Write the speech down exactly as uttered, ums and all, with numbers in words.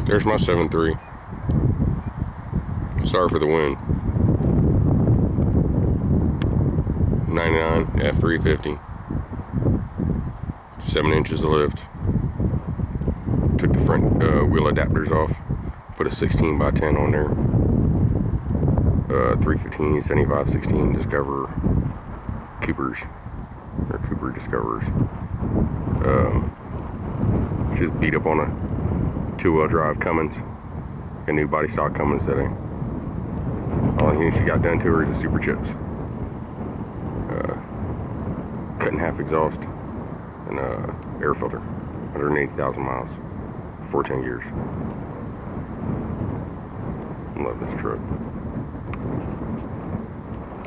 There's my seven three. Sorry for the wind. ninety-nine F three fifty. Seven inches of lift. Took the front uh, wheel adapters off. Put a sixteen by ten on there. Uh, three fifteen, seventy-five, sixteen Discover Coopers. Or Cooper Discoverers. Um, just beat up on a two-wheel drive Cummins. A new body stock Cummins today. All the she got done to her is the super chips. Uh, cut in half exhaust and uh, air filter. one hundred eighty thousand miles. fourteen years. Love this truck.